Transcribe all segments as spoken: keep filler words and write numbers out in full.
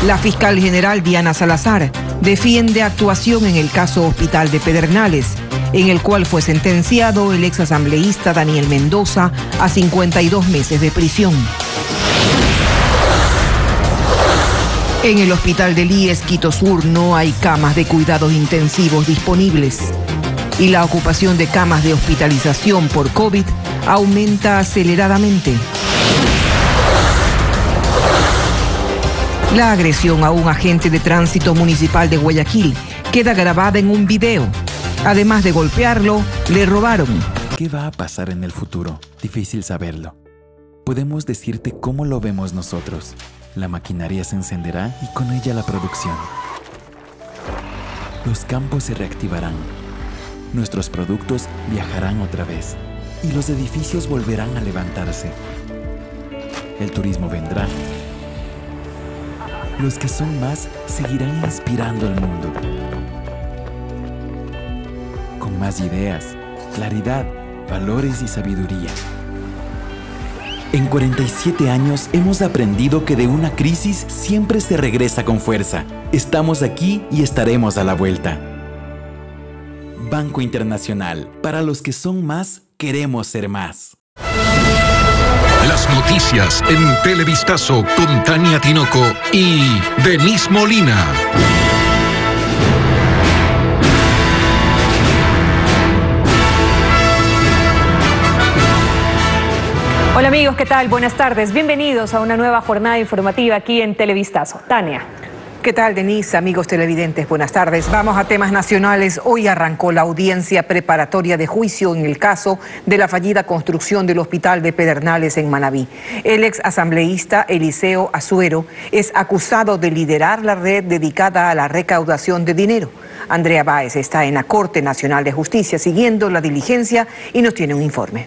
La fiscal general Diana Salazar defiende actuación en el caso Hospital de Pedernales, en el cual fue sentenciado el exasambleísta Daniel Mendoza a cincuenta y dos meses de prisión. En el hospital del I E S Quito Sur no hay camas de cuidados intensivos disponibles y la ocupación de camas de hospitalización por COVID aumenta aceleradamente. La agresión a un agente de tránsito municipal de Guayaquil queda grabada en un video. Además de golpearlo, le robaron. ¿Qué va a pasar en el futuro? Difícil saberlo. Podemos decirte cómo lo vemos nosotros. La maquinaria se encenderá y con ella la producción. Los campos se reactivarán. Nuestros productos viajarán otra vez. Y los edificios volverán a levantarse. El turismo vendrá. Los que son más seguirán inspirando al mundo. Con más ideas, claridad, valores y sabiduría. En cuarenta y siete años hemos aprendido que de una crisis siempre se regresa con fuerza. Estamos aquí y estaremos a la vuelta. Banco Internacional. Para los que son más, queremos ser más. Las noticias en Televistazo con Tania Tinoco y Denise Molina. Hola amigos, ¿qué tal? Buenas tardes. Bienvenidos a una nueva jornada informativa aquí en Televistazo. Tania. ¿Qué tal, Denise? Amigos televidentes, buenas tardes. Vamos a temas nacionales. Hoy arrancó la audiencia preparatoria de juicio en el caso de la fallida construcción del Hospital de Pedernales en Manabí. El ex asambleísta Eliseo Azuero es acusado de liderar la red dedicada a la recaudación de dinero. Andrea Báez está en la Corte Nacional de Justicia siguiendo la diligencia y nos tiene un informe.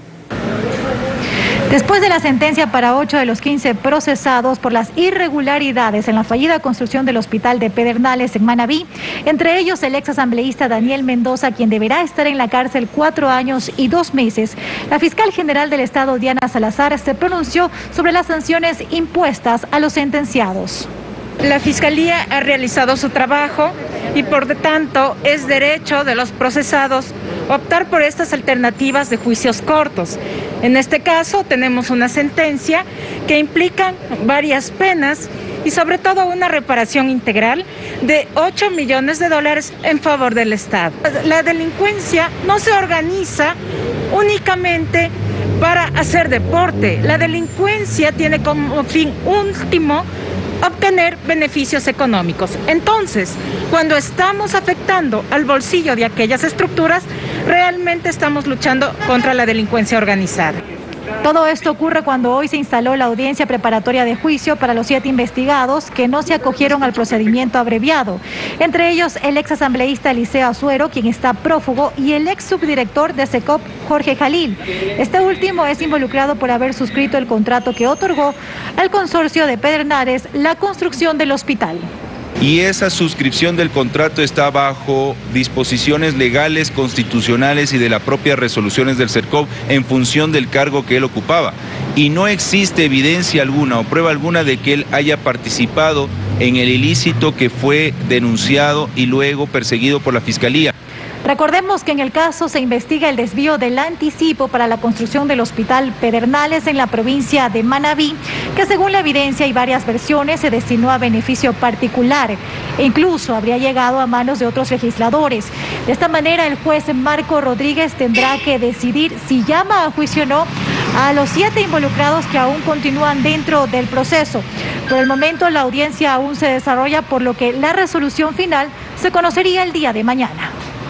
Después de la sentencia para ocho de los quince procesados por las irregularidades en la fallida construcción del Hospital de Pedernales en Manabí, entre ellos el ex asambleísta Daniel Mendoza, quien deberá estar en la cárcel cuatro años y dos meses, la fiscal general del Estado, Diana Salazar, se pronunció sobre las sanciones impuestas a los sentenciados. La Fiscalía ha realizado su trabajo y por lo tanto es derecho de los procesados optar por estas alternativas de juicios cortos. En este caso tenemos una sentencia que implica varias penas y sobre todo una reparación integral de ocho millones de dólares en favor del Estado. La delincuencia no se organiza únicamente para hacer deporte. La delincuencia tiene como fin último obtener beneficios económicos. Entonces, cuando estamos afectando al bolsillo de aquellas estructuras, realmente estamos luchando contra la delincuencia organizada. Todo esto ocurre cuando hoy se instaló la audiencia preparatoria de juicio para los siete investigados que no se acogieron al procedimiento abreviado. Entre ellos, el ex asambleísta Eliseo Azuero, quien está prófugo, y el ex subdirector de SECOP, Jorge Jalil. Este último es involucrado por haber suscrito el contrato que otorgó al consorcio de Pedernales la construcción del hospital. Y esa suscripción del contrato está bajo disposiciones legales, constitucionales y de las propias resoluciones del SECOP en función del cargo que él ocupaba. Y no existe evidencia alguna o prueba alguna de que él haya participado en el ilícito que fue denunciado y luego perseguido por la Fiscalía. Recordemos que en el caso se investiga el desvío del anticipo para la construcción del Hospital Pedernales en la provincia de Manabí, que según la evidencia y varias versiones se destinó a beneficio particular e incluso habría llegado a manos de otros legisladores. De esta manera, el juez Marco Rodríguez tendrá que decidir si llama a juicio o no a los siete involucrados que aún continúan dentro del proceso. Por el momento, la audiencia aún se desarrolla, por lo que la resolución final se conocería el día de mañana.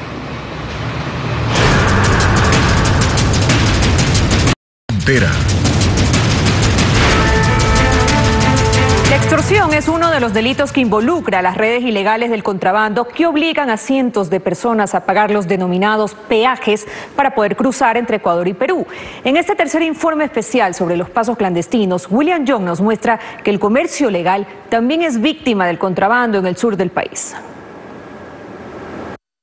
La extorsión es uno de los delitos que involucra a las redes ilegales del contrabando que obligan a cientos de personas a pagar los denominados peajes para poder cruzar entre Ecuador y Perú. En este tercer informe especial sobre los pasos clandestinos, William Young nos muestra que el comercio legal también es víctima del contrabando en el sur del país.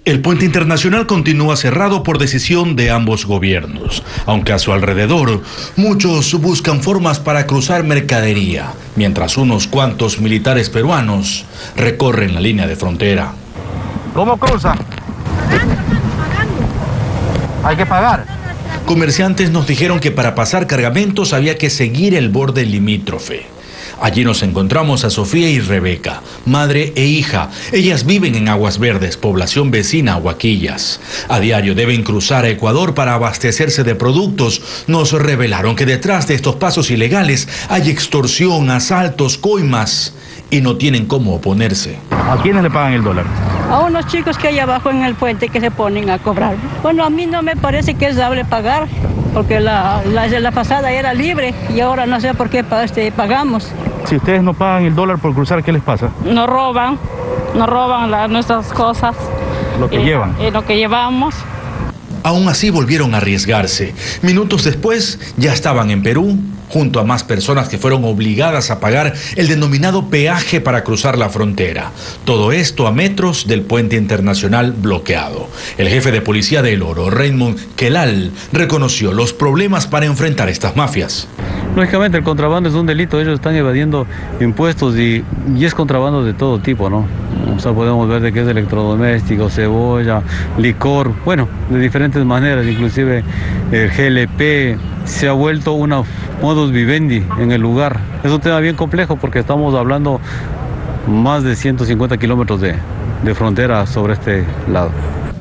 El puente internacional continúa cerrado por decisión de ambos gobiernos, aunque a su alrededor muchos buscan formas para cruzar mercadería, mientras unos cuantos militares peruanos recorren la línea de frontera. ¿Cómo cruza? Pagando, pagando. Hay que pagar. Comerciantes nos dijeron que para pasar cargamentos había que seguir el borde limítrofe. Allí nos encontramos a Sofía y Rebeca, madre e hija. Ellas viven en Aguas Verdes, población vecina a Huaquillas. A diario deben cruzar a Ecuador para abastecerse de productos. Nos revelaron que detrás de estos pasos ilegales hay extorsión, asaltos, coimas y no tienen cómo oponerse. ¿A quiénes le pagan el dólar? A unos chicos que hay abajo en el puente que se ponen a cobrar. Bueno, a mí no me parece que es dable pagar, porque la, la, la pasada era libre y ahora no sé por qué este, pagamos. Si ustedes no pagan el dólar por cruzar, ¿qué les pasa? Nos roban, nos roban la, nuestras cosas. Lo que y, llevan. Y lo que llevamos. Aún así volvieron a arriesgarse. Minutos después ya estaban en Perú, junto a más personas que fueron obligadas a pagar el denominado peaje para cruzar la frontera. Todo esto a metros del puente internacional bloqueado. El jefe de policía de El Oro, Raymond Kelal, reconoció los problemas para enfrentar estas mafias. Lógicamente el contrabando es un delito, ellos están evadiendo impuestos y, y es contrabando de todo tipo, ¿no? O sea, podemos ver de qué es electrodoméstico, cebolla, licor, bueno, de diferentes maneras, inclusive el G L P se ha vuelto una modus vivendi en el lugar. Es un tema bien complejo porque estamos hablando más de ciento cincuenta kilómetros de, de frontera sobre este lado.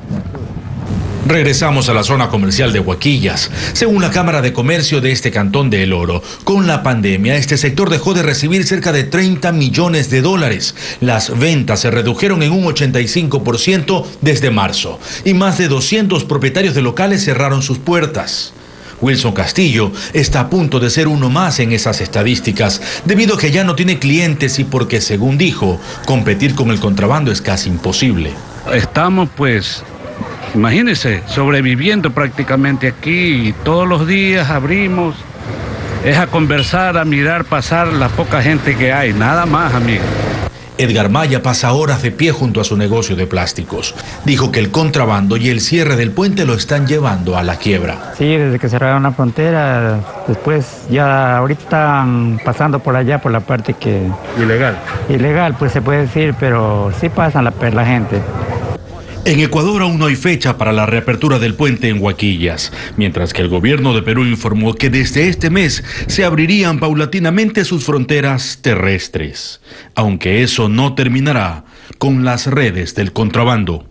Regresamos a la zona comercial de Huaquillas. Según la Cámara de Comercio de este cantón de El Oro, con la pandemia este sector dejó de recibir cerca de treinta millones de dólares. Las ventas se redujeron en un ochenta y cinco por ciento desde marzo y más de doscientos propietarios de locales cerraron sus puertas. Wilson Castillo está a punto de ser uno más en esas estadísticas, debido a que ya no tiene clientes y porque, según dijo, competir con el contrabando es casi imposible. Estamos pues... Imagínense, sobreviviendo prácticamente aquí, y todos los días abrimos, es a conversar, a mirar pasar la poca gente que hay, nada más, amigo. Edgar Maya pasa horas de pie junto a su negocio de plásticos. Dijo que el contrabando y el cierre del puente lo están llevando a la quiebra. Sí, desde que cerraron la frontera, después ya ahorita están pasando por allá, por la parte que... Ilegal. Ilegal, pues se puede decir, pero sí pasan la, la gente. En Ecuador aún no hay fecha para la reapertura del puente en Huaquillas, mientras que el gobierno de Perú informó que desde este mes se abrirían paulatinamente sus fronteras terrestres, aunque eso no terminará con las redes del contrabando.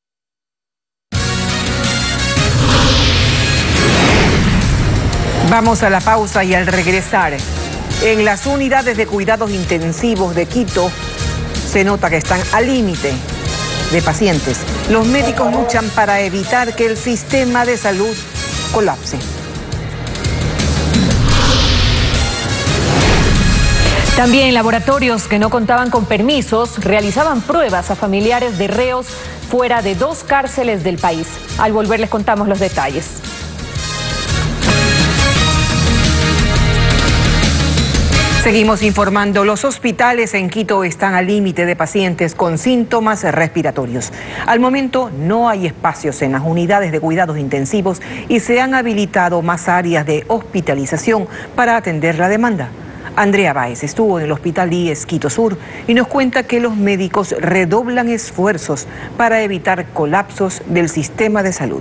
Vamos a la pausa y al regresar, en las unidades de cuidados intensivos de Quito se nota que están al límite de pacientes. Los médicos luchan para evitar que el sistema de salud colapse. También laboratorios que no contaban con permisos realizaban pruebas a familiares de reos fuera de dos cárceles del país. Al volver les contamos los detalles. Seguimos informando. Los hospitales en Quito están al límite de pacientes con síntomas respiratorios. Al momento no hay espacios en las unidades de cuidados intensivos y se han habilitado más áreas de hospitalización para atender la demanda. Andrea Báez estuvo en el Hospital I E S Quito Sur y nos cuenta que los médicos redoblan esfuerzos para evitar colapsos del sistema de salud.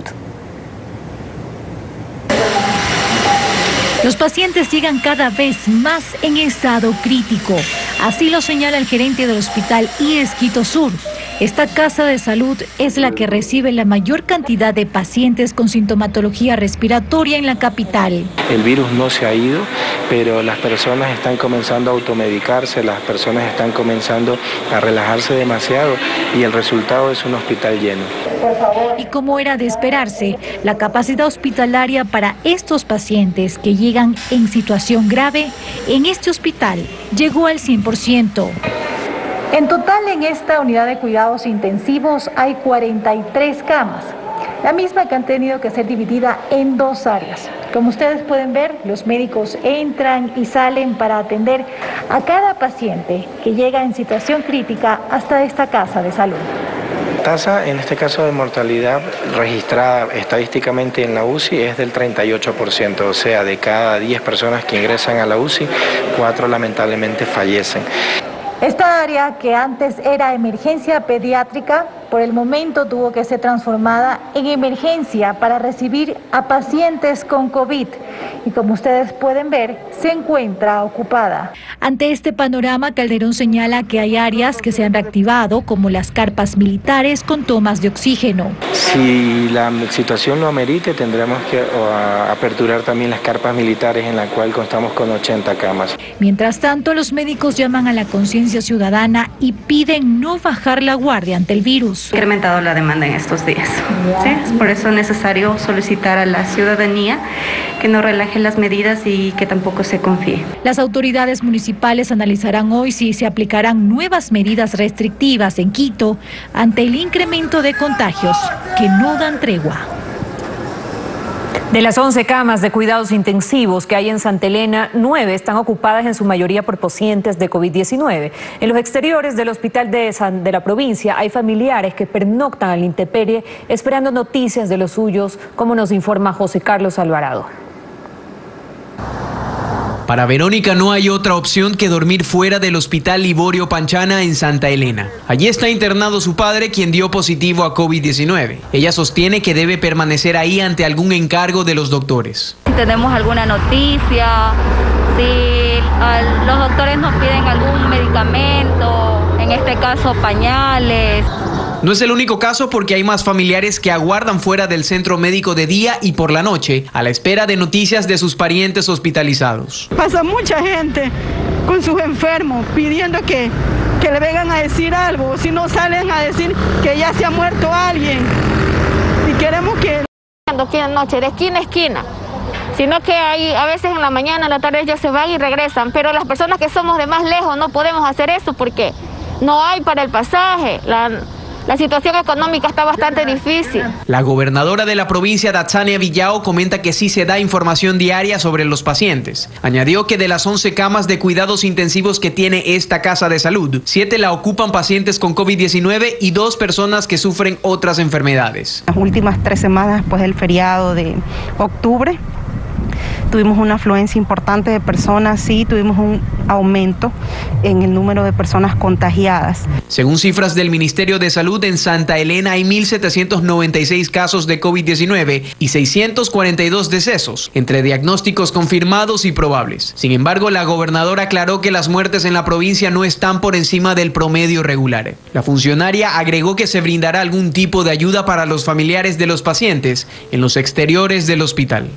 Los pacientes llegan cada vez más en estado crítico. Así lo señala el gerente del Hospital I E S Quito Sur. Esta casa de salud es la que recibe la mayor cantidad de pacientes con sintomatología respiratoria en la capital. El virus no se ha ido, pero las personas están comenzando a automedicarse, las personas están comenzando a relajarse demasiado y el resultado es un hospital lleno. Y como era de esperarse, la capacidad hospitalaria para estos pacientes que llegan en situación grave en este hospital llegó al cien por ciento. En total, en esta unidad de cuidados intensivos hay cuarenta y tres camas, la misma que han tenido que ser dividida en dos áreas. Como ustedes pueden ver, los médicos entran y salen para atender a cada paciente que llega en situación crítica hasta esta casa de salud. La tasa, en este caso de mortalidad registrada estadísticamente en la U C I es del treinta y ocho por ciento, o sea, de cada diez personas que ingresan a la U C I, cuatro lamentablemente fallecen. Esta área, que antes era emergencia pediátrica, por el momento tuvo que ser transformada en emergencia para recibir a pacientes con COVID. Y como ustedes pueden ver, se encuentra ocupada. Ante este panorama, Calderón señala que hay áreas que se han reactivado, como las carpas militares con tomas de oxígeno. Si la situación lo amerite, tendremos que o, a, aperturar también las carpas militares, en la cual contamos con ochenta camas. Mientras tanto, los médicos llaman a la conciencia ciudadana y piden no bajar la guardia ante el virus. Ha incrementado la demanda en estos días, ¿sí? Por eso es necesario solicitar a la ciudadanía que no relaje las medidas y que tampoco se confíe. Las autoridades municipales analizarán hoy si se aplicarán nuevas medidas restrictivas en Quito ante el incremento de contagios que no dan tregua. De las once camas de cuidados intensivos que hay en Santa Elena, nueve están ocupadas en su mayoría por pacientes de COVID diecinueve. En los exteriores del hospital de, San, de la provincia hay familiares que pernoctan a la intemperie esperando noticias de los suyos, como nos informa José Carlos Alvarado. Para Verónica no hay otra opción que dormir fuera del Hospital Liborio Panchana en Santa Elena. Allí está internado su padre, quien dio positivo a COVID diecinueve. Ella sostiene que debe permanecer ahí ante algún encargo de los doctores. Si tenemos alguna noticia, si uh, los doctores nos piden algún medicamento, en este caso pañales. No es el único caso, porque hay más familiares que aguardan fuera del centro médico de día y por la noche a la espera de noticias de sus parientes hospitalizados. Pasa mucha gente con sus enfermos pidiendo que, que le vengan a decir algo, si no salen a decir que ya se ha muerto alguien. Y queremos que... Aquí en la noche, de esquina a esquina, sino que hay, a veces en la mañana, en la tarde ya se van y regresan, pero las personas que somos de más lejos no podemos hacer eso porque no hay para el pasaje. La, La situación económica está bastante difícil. La gobernadora de la provincia, Datsania Villao, comenta que sí se da información diaria sobre los pacientes. Añadió que de las once camas de cuidados intensivos que tiene esta casa de salud, siete la ocupan pacientes con COVID diecinueve y dos personas que sufren otras enfermedades. Las últimas tres semanas después del feriado de octubre, tuvimos una afluencia importante de personas, sí, tuvimos un aumento en el número de personas contagiadas. Según cifras del Ministerio de Salud, en Santa Elena hay mil setecientos noventa y seis casos de COVID diecinueve y seiscientos cuarenta y dos decesos, entre diagnósticos confirmados y probables. Sin embargo, la gobernadora aclaró que las muertes en la provincia no están por encima del promedio regular. La funcionaria agregó que se brindará algún tipo de ayuda para los familiares de los pacientes en los exteriores del hospital.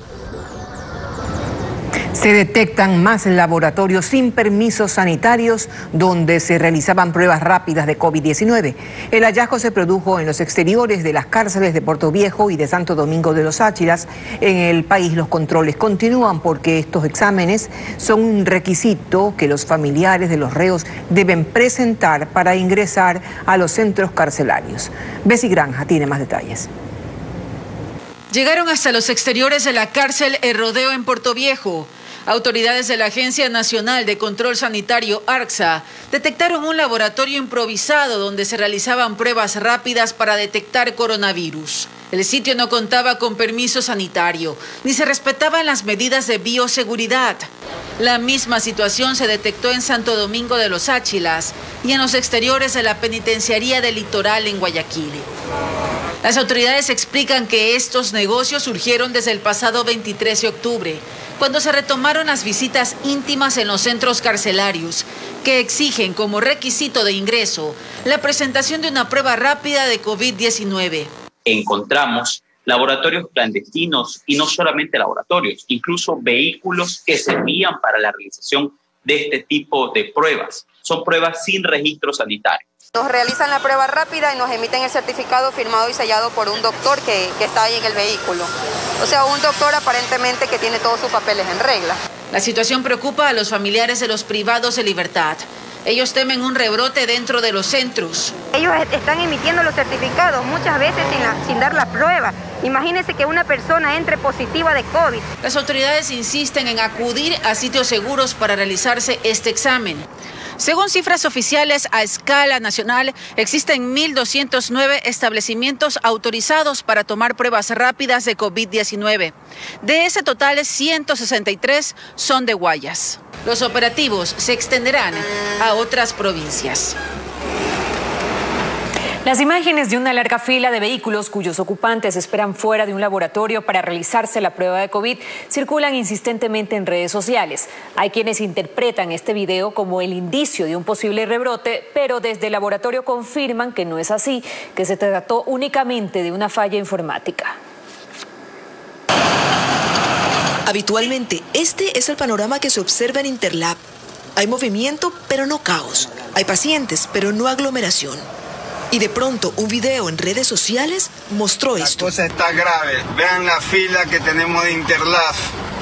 Se detectan más laboratorios sin permisos sanitarios donde se realizaban pruebas rápidas de COVID diecinueve. El hallazgo se produjo en los exteriores de las cárceles de Puerto Viejo y de Santo Domingo de los Áchilas. En el país los controles continúan porque estos exámenes son un requisito que los familiares de los reos deben presentar para ingresar a los centros carcelarios. Bessie Granja tiene más detalles. Llegaron hasta los exteriores de la cárcel El Rodeo en Puerto Viejo. Autoridades de la Agencia Nacional de Control Sanitario, ARCSA, detectaron un laboratorio improvisado donde se realizaban pruebas rápidas para detectar coronavirus. El sitio no contaba con permiso sanitario, ni se respetaban las medidas de bioseguridad. La misma situación se detectó en Santo Domingo de los Áchilas y en los exteriores de la Penitenciaría del Litoral en Guayaquil. Las autoridades explican que estos negocios surgieron desde el pasado veintitrés de octubre, cuando se retomaron las visitas íntimas en los centros carcelarios, que exigen como requisito de ingreso la presentación de una prueba rápida de COVID diecinueve. Encontramos laboratorios clandestinos y no solamente laboratorios, incluso vehículos que servían para la realización de este tipo de pruebas. Son pruebas sin registro sanitario. Nos realizan la prueba rápida y nos emiten el certificado firmado y sellado por un doctor que, que está ahí en el vehículo. O sea, un doctor aparentemente que tiene todos sus papeles en regla. La situación preocupa a los familiares de los privados de libertad. Ellos temen un rebrote dentro de los centros. Ellos están emitiendo los certificados muchas veces sin, la, sin dar la prueba. Imagínense que una persona entre positiva de COVID. Las autoridades insisten en acudir a sitios seguros para realizarse este examen. Según cifras oficiales a escala nacional, existen mil doscientos nueve establecimientos autorizados para tomar pruebas rápidas de COVID diecinueve. De ese total, ciento sesenta y tres son de Guayas. Los operativos se extenderán a otras provincias. Las imágenes de una larga fila de vehículos cuyos ocupantes esperan fuera de un laboratorio para realizarse la prueba de COVID circulan insistentemente en redes sociales. Hay quienes interpretan este video como el indicio de un posible rebrote, pero desde el laboratorio confirman que no es así, que se trató únicamente de una falla informática. Habitualmente, este es el panorama que se observa en Interlab. Hay movimiento, pero no caos. Hay pacientes, pero no aglomeración. Y de pronto, un video en redes sociales mostró esto. La cosa está grave. Vean la fila que tenemos de Interlab.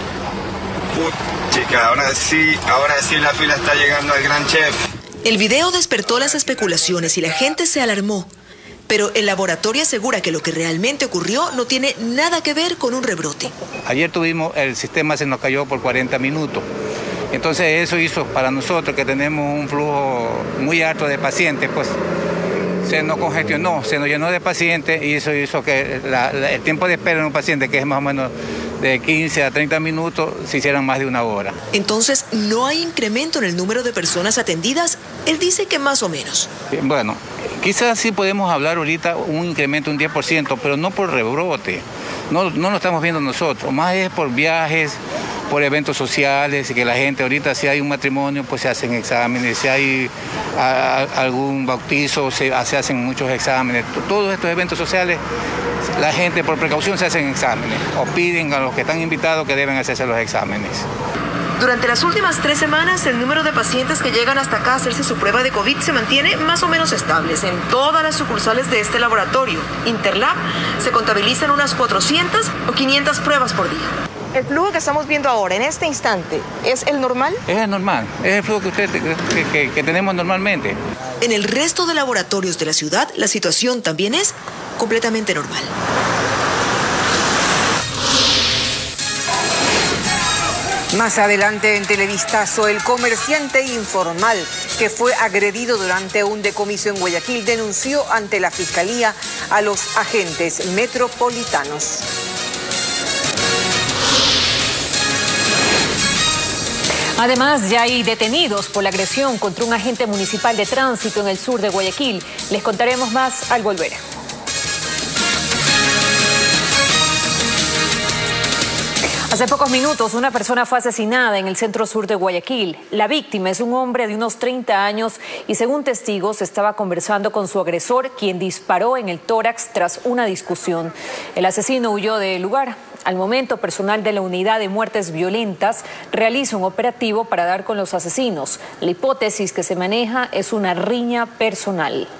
Chica, ahora sí, ahora sí la fila está llegando al gran chef. El video despertó las especulaciones y la gente se alarmó. Pero el laboratorio asegura que lo que realmente ocurrió no tiene nada que ver con un rebrote. Ayer tuvimos, el sistema se nos cayó por cuarenta minutos. Entonces eso hizo para nosotros, que tenemos un flujo muy alto de pacientes, pues se nos congestionó, se nos llenó de pacientes y eso hizo que la, la, el tiempo de espera en un paciente, que es más o menos de quince a treinta minutos, se hicieran más de una hora. Entonces, ¿no hay incremento en el número de personas atendidas? Él dice que más o menos. Bueno, quizás sí podemos hablar ahorita un incremento, un diez por ciento, pero no por rebrote. No, no lo estamos viendo nosotros, más es por viajes, por eventos sociales, y que la gente ahorita, si hay un matrimonio, pues se hacen exámenes, si hay a, a, algún bautizo, se, se hacen muchos exámenes. Todos estos eventos sociales, la gente por precaución se hacen exámenes, o piden a los que están invitados que deben hacerse los exámenes. Durante las últimas tres semanas, el número de pacientes que llegan hasta acá a hacerse su prueba de COVID se mantiene más o menos estable en todas las sucursales de este laboratorio. Interlab se contabilizan unas cuatrocientas o quinientas pruebas por día. ¿El flujo que estamos viendo ahora, en este instante, es el normal? Es el normal, es el flujo que, usted, que, que, que tenemos normalmente. En el resto de laboratorios de la ciudad, la situación también es completamente normal. Más adelante en Televistazo, el comerciante informal que fue agredido durante un decomiso en Guayaquil denunció ante la Fiscalía a los agentes metropolitanos. Además, ya hay detenidos por la agresión contra un agente municipal de tránsito en el sur de Guayaquil. Les contaremos más al volver. Hace pocos minutos, una persona fue asesinada en el centro sur de Guayaquil. La víctima es un hombre de unos treinta años y, según testigos, estaba conversando con su agresor, quien disparó en el tórax tras una discusión. El asesino huyó del lugar. Al momento, personal de la Unidad de Muertes Violentas realiza un operativo para dar con los asesinos. La hipótesis que se maneja es una riña personal.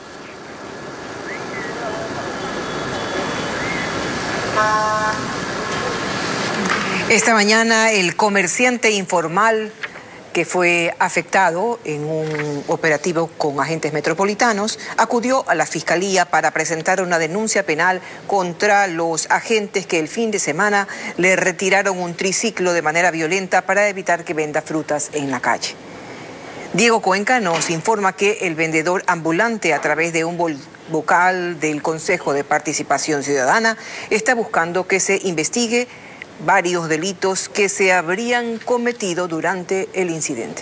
Esta mañana el comerciante informal que fue afectado en un operativo con agentes metropolitanos acudió a la Fiscalía para presentar una denuncia penal contra los agentes que el fin de semana le retiraron un triciclo de manera violenta para evitar que venda frutas en la calle. Diego Cuenca nos informa que el vendedor ambulante, a través de un vocal del Consejo de Participación Ciudadana, está buscando que se investigue varios delitos que se habrían cometido durante el incidente.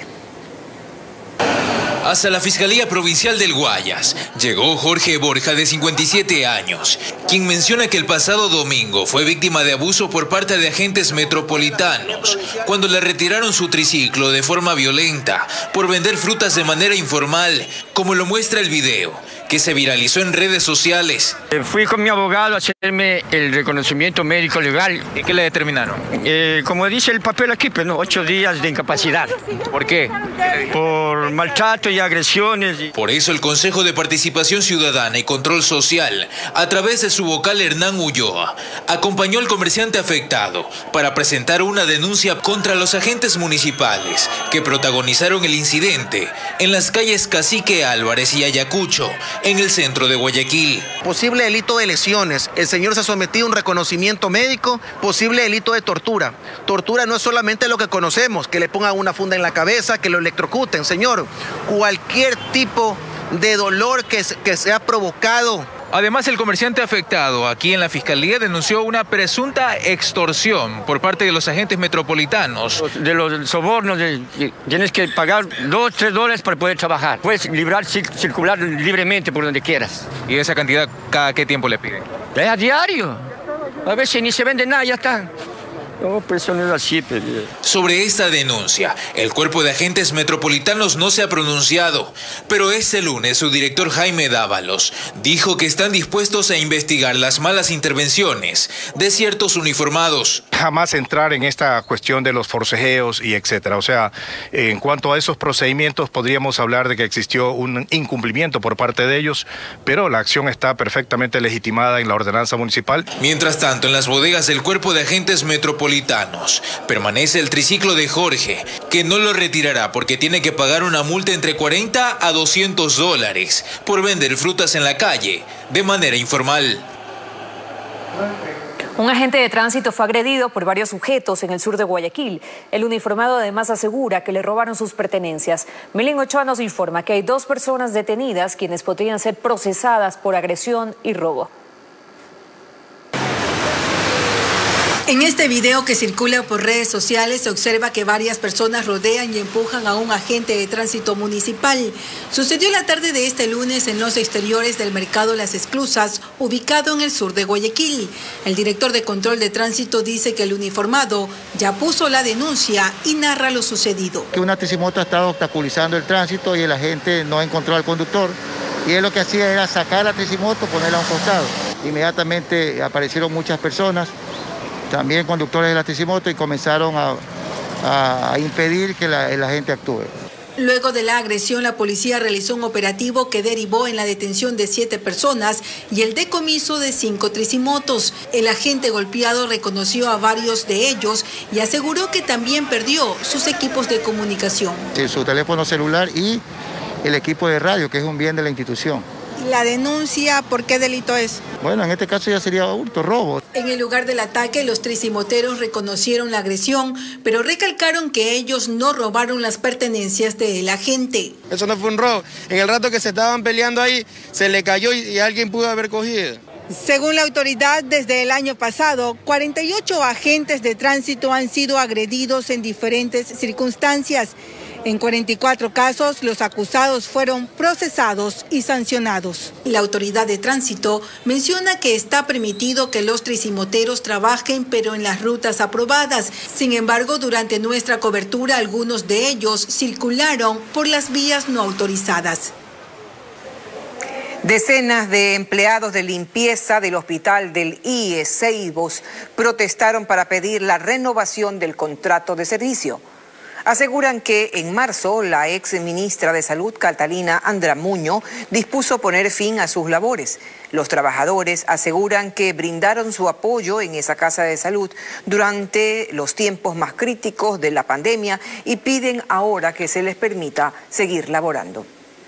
Hasta la Fiscalía Provincial del Guayas llegó Jorge Borja, de cincuenta y siete años, quien menciona que el pasado domingo fue víctima de abuso por parte de agentes metropolitanos cuando le retiraron su triciclo de forma violenta por vender frutas de manera informal, como lo muestra el video que se viralizó en redes sociales. Fui con mi abogado a hacerme el reconocimiento médico legal. ¿Y qué le determinaron? Eh, como dice el papel aquí, pues, ¿no? ocho días de incapacidad. ¿Por qué? Por maltrato y agresiones. Por eso el Consejo de Participación Ciudadana y Control Social, a través de su vocal Hernán Ulloa, acompañó al comerciante afectado para presentar una denuncia contra los agentes municipales que protagonizaron el incidente en las calles Cacique Álvarez y Ayacucho, en el centro de Guayaquil. Posible delito de lesiones. El señor se ha sometido a un reconocimiento médico. Posible delito de tortura. Tortura no es solamente lo que conocemos, que le pongan una funda en la cabeza, que lo electrocuten. Señor, cualquier tipo de dolor que, que sea provocado. Además, el comerciante afectado aquí en la Fiscalía denunció una presunta extorsión por parte de los agentes metropolitanos. De los sobornos, de, tienes que pagar dos, tres dólares para poder trabajar. Puedes librar, circular libremente por donde quieras. ¿Y esa cantidad cada qué tiempo le piden? Es a diario. A veces ni se vende nada, ya está. No, pues eso no es así, pero... Sobre esta denuncia, el cuerpo de agentes metropolitanos no se ha pronunciado, pero este lunes su director Jaime Dávalos dijo que están dispuestos a investigar las malas intervenciones de ciertos uniformados. Jamás entrar en esta cuestión de los forcejeos y etcétera. O sea, en cuanto a esos procedimientos podríamos hablar de que existió un incumplimiento por parte de ellos, pero la acción está perfectamente legitimada en la ordenanza municipal. Mientras tanto, en las bodegas del cuerpo de agentes metropolitanos permanece el triciclo de Jorge, que no lo retirará porque tiene que pagar una multa entre cuarenta a doscientos dólares por vender frutas en la calle de manera informal. Un agente de tránsito fue agredido por varios sujetos en el sur de Guayaquil. El uniformado además asegura que le robaron sus pertenencias. Melín Ochoa nos informa que hay dos personas detenidas quienes podrían ser procesadas por agresión y robo. En este video que circula por redes sociales se observa que varias personas rodean y empujan a un agente de tránsito municipal. Sucedió la tarde de este lunes en los exteriores del mercado Las Esclusas, ubicado en el sur de Guayaquil. El director de control de tránsito dice que el uniformado ya puso la denuncia y narra lo sucedido. Que una tricimoto ha estado obstaculizando el tránsito y el agente no encontró al conductor. Y él lo que hacía era sacar la tricimoto, ponerla a un costado. Inmediatamente aparecieron muchas personas, también conductores de la tricimoto, y comenzaron a, a, a impedir que la, la gente actúe. Luego de la agresión, la policía realizó un operativo que derivó en la detención de siete personas y el decomiso de cinco tricimotos. El agente golpeado reconoció a varios de ellos y aseguró que también perdió sus equipos de comunicación. Sí, su teléfono celular y el equipo de radio, que es un bien de la institución. La denuncia, ¿por qué delito es? Bueno, en este caso ya sería hurto, robo. En el lugar del ataque, los tricimoteros reconocieron la agresión, pero recalcaron que ellos no robaron las pertenencias del agente. Eso no fue un robo. En el rato que se estaban peleando ahí, se le cayó y, y alguien pudo haber cogido. Según la autoridad, desde el año pasado, cuarenta y ocho agentes de tránsito han sido agredidos en diferentes circunstancias. En cuarenta y cuatro casos, los acusados fueron procesados y sancionados. La autoridad de tránsito menciona que está permitido que los tricimoteros trabajen, pero en las rutas aprobadas. Sin embargo, durante nuestra cobertura, algunos de ellos circularon por las vías no autorizadas. Decenas de empleados de limpieza del hospital del I E Ceibos protestaron para pedir la renovación del contrato de servicio. Aseguran que en marzo la ex ministra de Salud, Catalina Andramuño, dispuso poner fin a sus labores. Los trabajadores aseguran que brindaron su apoyo en esa casa de salud durante los tiempos más críticos de la pandemia y piden ahora que se les permita seguir laborando.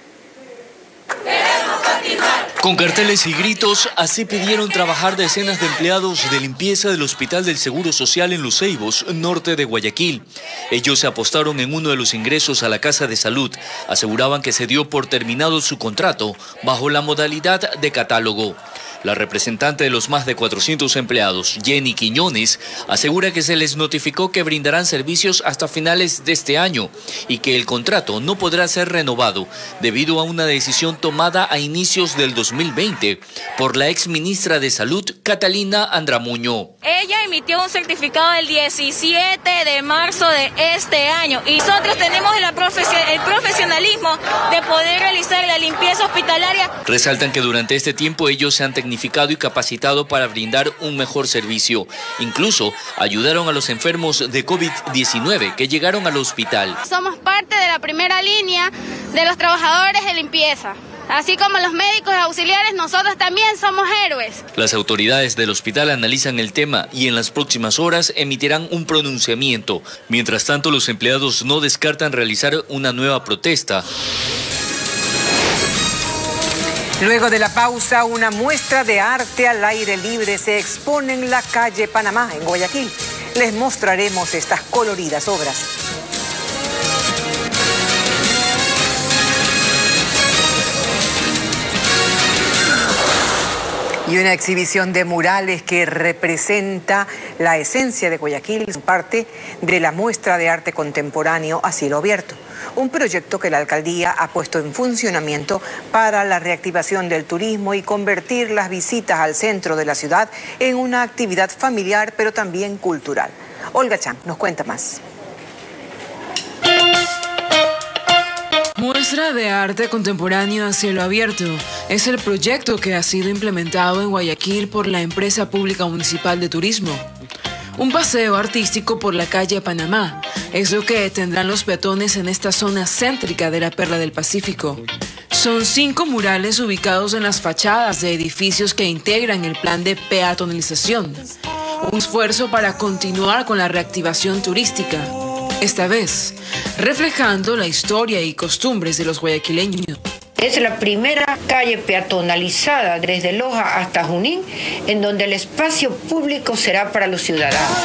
Con carteles y gritos, así pidieron trabajar decenas de empleados de limpieza del Hospital del Seguro Social en Los Ceibos, norte de Guayaquil. Ellos se apostaron en uno de los ingresos a la Casa de Salud. Aseguraban que se dio por terminado su contrato bajo la modalidad de catálogo. La representante de los más de cuatrocientos empleados, Jenny Quiñones, asegura que se les notificó que brindarán servicios hasta finales de este año y que el contrato no podrá ser renovado debido a una decisión tomada a inicios del dos mil veinte por la ex ministra de Salud, Catalina Andramuño. Ella emitió un certificado el diecisiete de marzo de este año y nosotros tenemos el profesionalismo de poder realizar la limpieza hospitalaria. Resaltan que durante este tiempo ellos se han tecnificado y capacitado para brindar un mejor servicio. Incluso ayudaron a los enfermos de COVID diecinueve que llegaron al hospital. Somos parte de la primera línea de los trabajadores de limpieza. Así como los médicos auxiliares, nosotros también somos héroes. Las autoridades del hospital analizan el tema y en las próximas horas emitirán un pronunciamiento. Mientras tanto, los empleados no descartan realizar una nueva protesta. Luego de la pausa, una muestra de arte al aire libre se expone en la calle Panamá, en Guayaquil. Les mostraremos estas coloridas obras. Y una exhibición de murales que representa la esencia de Guayaquil, parte de la muestra de arte contemporáneo a cielo abierto. Un proyecto que la alcaldía ha puesto en funcionamiento para la reactivación del turismo y convertir las visitas al centro de la ciudad en una actividad familiar, pero también cultural. Olga Chan nos cuenta más. Muestra de arte contemporáneo a cielo abierto es el proyecto que ha sido implementado en Guayaquil por la empresa pública municipal de turismo. Un paseo artístico por la calle Panamá es lo que tendrán los peatones en esta zona céntrica de la Perla del Pacífico. Son cinco murales ubicados en las fachadas de edificios que integran el plan de peatonalización. Un esfuerzo para continuar con la reactivación turística. Esta vez, reflejando la historia y costumbres de los guayaquileños. Es la primera calle peatonalizada desde Loja hasta Junín, en donde el espacio público será para los ciudadanos.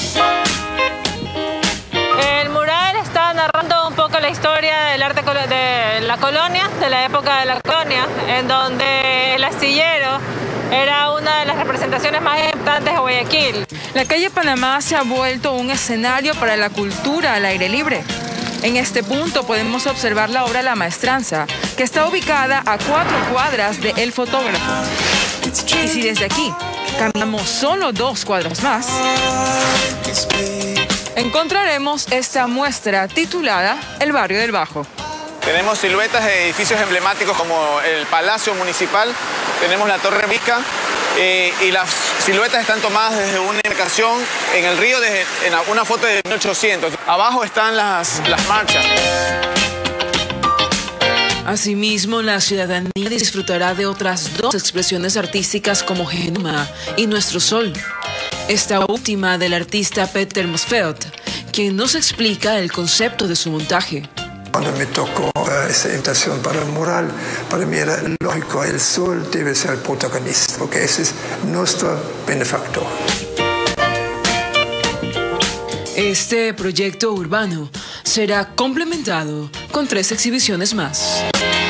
El mural está narrando un poco la historia del arte de la colonia, de la época de la colonia, en donde el astillero era una de las representaciones más importantes de Guayaquil. La calle Panamá se ha vuelto un escenario para la cultura al aire libre. En este punto podemos observar la obra La Maestranza, que está ubicada a cuatro cuadras de El Fotógrafo. Y si desde aquí caminamos solo dos cuadras más, encontraremos esta muestra titulada El Barrio del Bajo. Tenemos siluetas de edificios emblemáticos como el Palacio Municipal, tenemos la Torre Vica, eh, y las siluetas están tomadas desde una embarcación en el río, desde, en una foto de mil ochocientos. Abajo están las, las marchas. Asimismo, la ciudadanía disfrutará de otras dos expresiones artísticas como Genoma y Nuestro Sol. Esta última del artista Peter Mosfeld, quien nos explica el concepto de su montaje. Cuando me tocó uh, esa invitación para el mural, para mí era lógico, el sol debe ser el protagonista, porque ese es nuestro benefactor. Este proyecto urbano será complementado con tres exhibiciones más.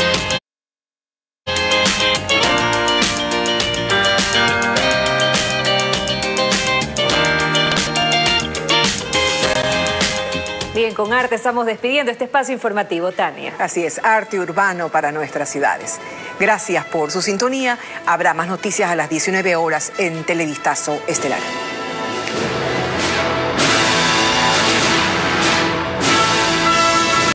Bien, con arte estamos despidiendo este espacio informativo, Tania. Así es, arte urbano para nuestras ciudades. Gracias por su sintonía. Habrá más noticias a las diecinueve horas en Televistazo Estelar.